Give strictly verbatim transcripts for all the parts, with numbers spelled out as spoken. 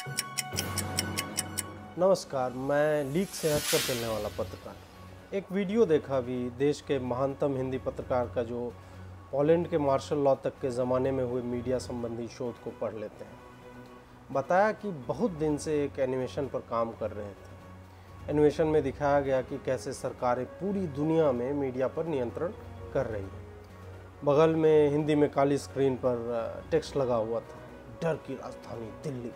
नमस्कार, मैं लीक से हटकर चलने वाला पत्रकार। एक वीडियो देखा भी देश के महानतम हिंदी पत्रकार का, जो पोलैंड के मार्शल लॉ तक के ज़माने में हुए मीडिया संबंधी शोध को पढ़ लेते हैं। बताया कि बहुत दिन से एक एनिमेशन पर काम कर रहे थे। एनिमेशन में दिखाया गया कि कैसे सरकारें पूरी दुनिया में मीडिया पर नियंत्रण कर रही हैं। बगल में हिंदी में काली स्क्रीन पर टेक्स्ट लगा हुआ था, डर की राजधानी दिल्ली।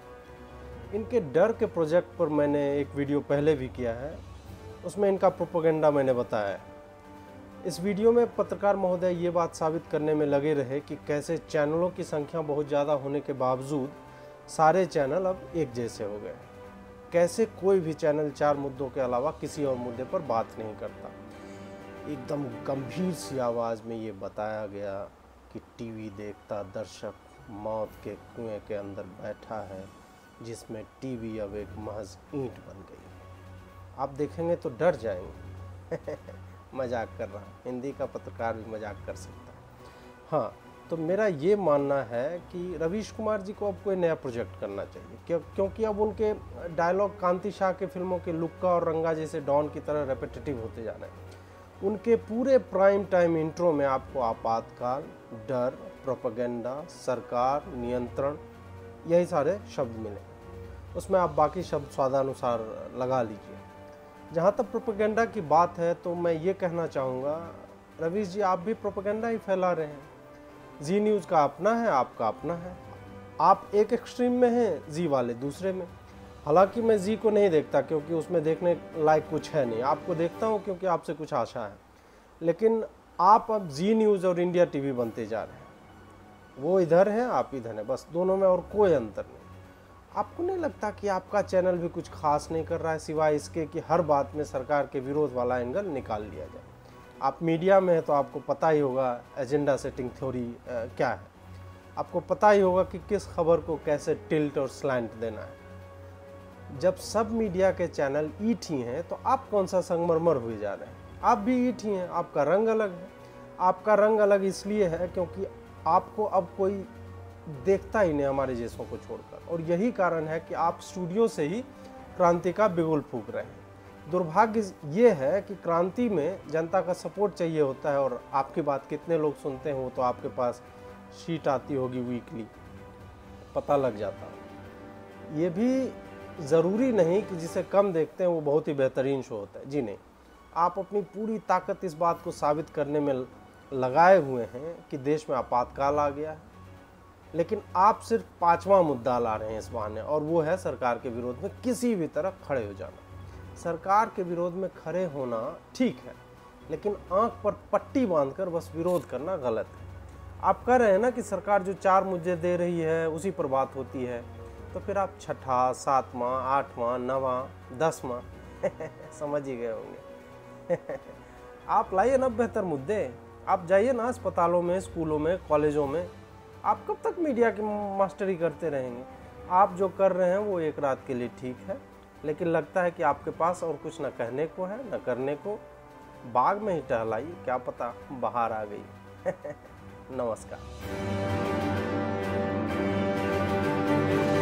इनके डर के प्रोजेक्ट पर मैंने एक वीडियो पहले भी किया है, उसमें इनका प्रोपेगेंडा मैंने बताया है। इस वीडियो में पत्रकार महोदय ये बात साबित करने में लगे रहे कि कैसे चैनलों की संख्या बहुत ज़्यादा होने के बावजूद सारे चैनल अब एक जैसे हो गए। कैसे कोई भी चैनल चार मुद्दों के अलावा किसी और मुद्दे पर बात नहीं करता। एकदम गंभीर सी आवाज़ में ये बताया गया कि टीवी देखता दर्शक मौत के कुएं के अंदर बैठा है, जिसमें टीवी अब एक महज ईंट बन गई है। आप देखेंगे तो डर जाएंगे। मजाक कर रहा हूँ, हिंदी का पत्रकार भी मजाक कर सकता है। हाँ, तो मेरा ये मानना है कि रवीश कुमार जी को अब कोई नया प्रोजेक्ट करना चाहिए, क्यों क्योंकि अब उनके डायलॉग कांति शाह के फिल्मों के लुक्का और रंगा जैसे डॉन की तरह रेपिटेटिव होते जा रहे हैं। उनके पूरे प्राइम टाइम इंट्रो में आपको आपातकाल, डर, प्रोपेगेंडा, सरकार, नियंत्रण, यही सारे शब्द मिले। उसमें आप बाकी शब्द स्वादानुसार लगा लीजिए। जहाँ तक प्रोपेगेंडा की बात है तो मैं ये कहना चाहूँगा, रवीश जी आप भी प्रोपेगेंडा ही फैला रहे हैं। जी न्यूज़ का अपना है, आपका अपना है। आप एक एक्सट्रीम में हैं, जी वाले दूसरे में। हालांकि मैं जी को नहीं देखता क्योंकि उसमें देखने लायक कुछ है नहीं। आपको देखता हूँ क्योंकि आपसे कुछ आशा है। लेकिन आप अब जी न्यूज़ और इंडिया टीवी बनते जा रहे हैं। वो इधर हैं, आप इधर हैं, बस दोनों में और कोई अंतर नहीं। आपको नहीं लगता कि आपका चैनल भी कुछ खास नहीं कर रहा है, सिवाय इसके कि हर बात में सरकार के विरोध वाला एंगल निकाल लिया जाए। आप मीडिया में हैं तो आपको पता ही होगा एजेंडा सेटिंग थ्योरी क्या है। आपको पता ही होगा कि किस खबर को कैसे टिल्ट और स्लैंट देना है। जब सब मीडिया के चैनल ईट ही हैं तो आप कौन सा संगमरमर हुए जा रहे हैं? आप भी ईट ही हैं, आपका रंग अलग है। आपका रंग अलग इसलिए है क्योंकि आपको अब कोई देखता ही नहीं हमारे जैसों को छोड़कर, और यही कारण है कि आप स्टूडियो से ही क्रांति का बिगुल फूंक रहे हैं। दुर्भाग्य ये है कि क्रांति में जनता का सपोर्ट चाहिए होता है, और आपकी बात कितने लोग सुनते हैं वो तो आपके पास शीट आती होगी वीकली, पता लग जाता है। ये भी ज़रूरी नहीं कि जिसे कम देखते हैं वो बहुत ही बेहतरीन शो होता है। जी नहीं, आप अपनी पूरी ताकत इस बात को साबित करने में लगाए हुए हैं कि देश में आपातकाल आ गया है, लेकिन आप सिर्फ पांचवा मुद्दा ला रहे हैं इस बहाने, और वो है सरकार के विरोध में किसी भी तरह खड़े हो जाना। सरकार के विरोध में खड़े होना ठीक है, लेकिन आंख पर पट्टी बांधकर बस विरोध करना गलत है। आप कह रहे हैं ना कि सरकार जो चार मुद्दे दे रही है उसी पर बात होती है, तो फिर आप छठा, सातवां, आठवां, नवां, दसवां समझ ही गए होंगे। आप लाइए ना बेहतर मुद्दे। आप जाइए ना अस्पतालों में, स्कूलों में, कॉलेजों में। आप कब तक मीडिया की मास्टरी करते रहेंगे? आप जो कर रहे हैं वो एक रात के लिए ठीक है, लेकिन लगता है कि आपके पास और कुछ न कहने को है न करने को। बाग में ही टहलाइए, क्या पता बाहर आ गई। नमस्कार।